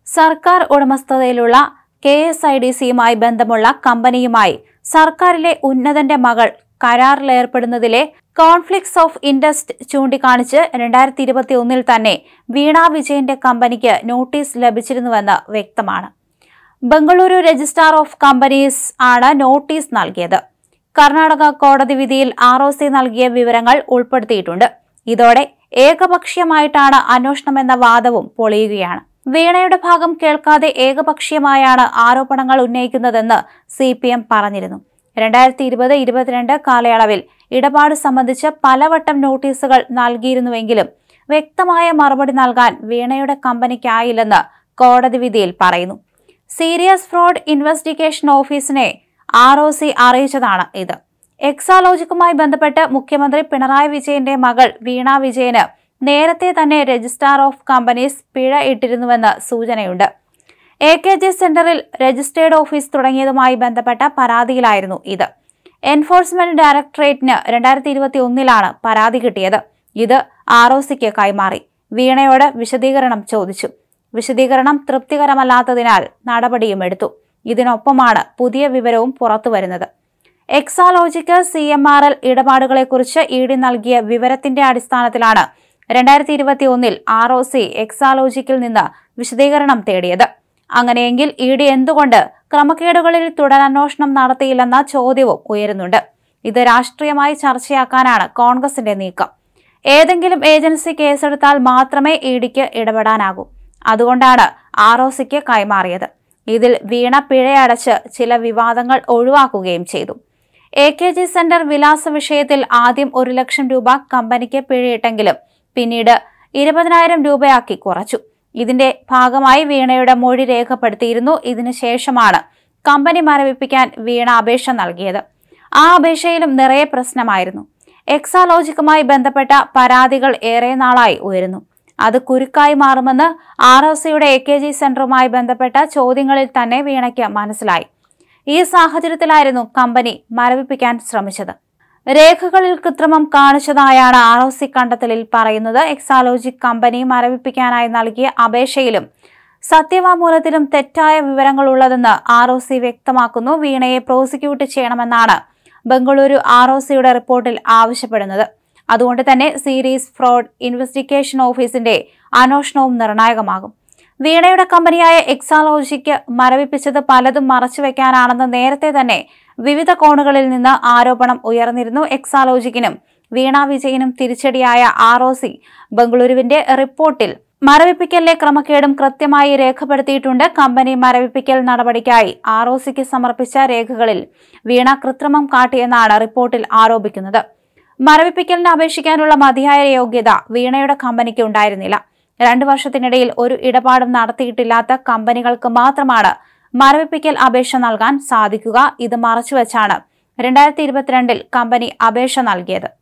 സർക്കാർ ഉടമസ്ഥതയിലുള്ള KSIDCയുമായി ബന്ധമുള്ള കമ്പനിയുമായി സർക്കാരിലെ ഉന്നതന്റെ മകൾ കരാറിലേർപ്പെടുന്നതിലെ കോൺഫ്ലിക്ട്സ് ഓഫ് ഇൻട്രസ്റ്റ് ചൂണ്ടിക്കാണിച്ച് 2021 തന്നെ വീണ വിജയന്റെ കമ്പനിക്ക് നോട്ടീസ് ലഭിച്ചിരുന്നുവെന്ന് വ്യക്തമാണ്. ബംഗളൂരു രജിസ്ട്രാർ ഓഫ് കമ്പനീസ് ആണ് നോട്ടീസ് നൽകിയത്. കർണാടക കോടതി വിധിയിൽ ROC നൽകിയ വിവരങ്ങൾ ഉൾപ്പെടുത്തിയിട്ടുണ്ട്. ഇതോടെ ഏകപക്ഷീയമായിട്ടാണ് അന്വേഷണമെന്ന വാദവും പൊളിയുകയാണ്. വീണയുടെ ഭാഗം കേൾക്കാതെ ഏകപക്ഷീയമായാണ് ആരോപണങ്ങൾ ഉന്നയിക്കുന്നതെന്ന് CPM പറഞ്ഞിരുന്നു. 2020-22 കാലയളവിൽ ഇടപാട് സംബന്ധിച്ച് പലവട്ടം നോട്ടീസുകൾ നൽകിയിരുന്നുവെങ്കിലും വ്യക്തമായ മറുപടി നൽകാൻ വീണയുടെ കമ്പനിക്കായില്ലെന്ന് കോടതി വിധിയിൽ പറയുന്നു. സീരിയസ് ഫ്രോഡ് ഇൻവെസ്റ്റിഗേഷൻ ഓഫീസിനെ ROC അറിയിച്ചതാണ് ഇത്. എക്സാലോജിക്കുമായി ബന്ധപ്പെട്ട് മുഖ്യമന്ത്രി പിണറായി വിജയന്റെ മകൾ വീണ വിജയന് നേരത്തെ തന്നെ രജിസ്ട്രാർ ഓഫ് കമ്പനീസ് പിഴ ഇട്ടിരുന്നുവെന്ന് സൂചനയുണ്ട്. AKG സെന്ററിൽ രജിസ്ട്രേഡ് ഓഫീസ് തുടങ്ങിയതുമായി ബന്ധപ്പെട്ട പരാതിയിലായിരുന്നു ഇത്. എൻഫോഴ്സ്മെന്റ് ഡയറക്ടറേറ്റിന് 2021 പരാതി കിട്ടിയത്. ഇത് ROCക്ക് കൈമാറി. വീണയോട് വിശദീകരണം ചോദിച്ചു. വിശദീകരണം തൃപ്തികരമല്ലാത്തതിനാൽ നടപടിയും എടുത്തു. ഇതിനൊപ്പമാണ് പുതിയ വിവരവും പുറത്തുവരുന്നത്. എക്സാലോജിക്ക് CMRL ഇടപാടുകളെക്കുറിച്ച് ED നൽകിയ വിവരത്തിന്റെ അടിസ്ഥാനത്തിലാണ് 2021 ROC എക്സാലോജിക്കിൽ നിന്ന് വിശദീകരണം തേടിയത്. അങ്ങനെയെങ്കിൽ ED എന്തുകൊണ്ട് ക്രമക്കേടുകളിൽ തുടരന്വേഷണം നടത്തിയില്ലെന്ന ചോദ്യവും ഉയരുന്നുണ്ട്. ഇത് രാഷ്ട്രീയമായി ചർച്ചയാക്കാനാണ് കോൺഗ്രസിന്റെ നീക്കം. ഏതെങ്കിലും ഏജൻസി കേസെടുത്താൽ മാത്രമേ EDക്ക് ഇടപെടാനാകൂ. അതുകൊണ്ടാണ് ROCക്ക് കൈമാറിയത്. ഇതിൽ വീണ പിഴയടച്ച് ചില വിവാദങ്ങൾ ഒഴിവാക്കുകയും ചെയ്തു. AKG സെന്റർ വിലാസ വിഷയത്തിൽ ആദ്യം 1 ലക്ഷം രൂപ കമ്പനിക്ക് പിഴയിട്ടെങ്കിലും പിന്നീട് 20,000 രൂപയാക്കി കുറച്ചു. ഇതിന്റെ ഭാഗമായി വീണയുടെ മൊഴി രേഖപ്പെടുത്തിയിരുന്നു. ഇതിനുശേഷമാണ് കമ്പനി മരവിപ്പിക്കാൻ വീണ അപേക്ഷ നൽകിയത്. ആ അപേക്ഷയിലും നിറയെ പ്രശ്നമായിരുന്നു. എക്സാലോജിക്കുമായി ബന്ധപ്പെട്ട പരാതികൾ ഏറെ നാളായി ഉയരുന്നു. അത് കുരുക്കായി മാറുമെന്ന് ROCയുടെ AKG സെന്ററുമായി ബന്ധപ്പെട്ട ചോദ്യങ്ങളിൽ തന്നെ വീണയ്ക്ക് മനസ്സിലായി. ഈ സാഹചര്യത്തിലായിരുന്നു കമ്പനി മരവിപ്പിക്കാൻ ശ്രമിച്ചത്. രേഖകളിൽ കൃത്രിമം കാണിച്ചതായാണ് ROC കണ്ടെത്തലിൽ പറയുന്നത്. എക്സാലോജിക് കമ്പനി മരവിപ്പിക്കാനായി നൽകിയ അപേക്ഷയിലും സത്യവാങ്മൂലത്തിലും തെറ്റായ വിവരങ്ങൾ ഉള്ളതെന്ന് ROC വ്യക്തമാക്കുന്നു. വീണയെ പ്രോസിക്യൂട്ട് ചെയ്യണമെന്നാണ് ബംഗളൂരു ROCയുടെ റിപ്പോർട്ടിൽ ആവശ്യപ്പെടുന്നത്. അതുകൊണ്ട് തന്നെ സീരീസ് ഫ്രോഡ് ഇൻവെസ്റ്റിഗേഷൻ ഓഫീസിന്റെ അന്വേഷണവും നിർണായകമാകും. വീണയുടെ കമ്പനിയായ എക്സാലോജിക്ക് മരവിപ്പിച്ചത് പലതും മറച്ചുവെക്കാനാണെന്ന് നേരത്തെ തന്നെ വിവിധ കോണുകളിൽ നിന്ന് ആരോപണം ഉയർന്നിരുന്നു. എക്സാലോജിക്കിനും വീണ വിജയനും തിരിച്ചടിയായ ROC ബംഗളൂരുവിന്റെ റിപ്പോർട്ടിൽ മരവിപ്പിക്കലിലെ ക്രമക്കേടും കൃത്യമായി രേഖപ്പെടുത്തിയിട്ടുണ്ട്. കമ്പനി മരവിപ്പിക്കൽ നടപടിക്കായി ROCക്ക് സമർപ്പിച്ച രേഖകളിൽ വീണ കൃത്രിമം കാട്ടിയെന്നാണ് റിപ്പോർട്ടിൽ ആരോപിക്കുന്നത്. മരവിപ്പിക്കലിന് അപേക്ഷിക്കാനുള്ള മതിയായ യോഗ്യത വീണയുടെ കമ്പനിക്ക് ഉണ്ടായിരുന്നില്ല. 2 വർഷത്തിനിടയിൽ ഒരു ഇടപാടും നടത്തിയിട്ടില്ലാത്ത കമ്പനികൾക്ക് മാത്രമാണ് മരവിപ്പിക്കൽ അപേക്ഷ നൽകാൻ സാധിക്കുക. ഇത് മറച്ചുവെച്ചാണ് 2022 കമ്പനി അപേക്ഷ നൽകിയത്.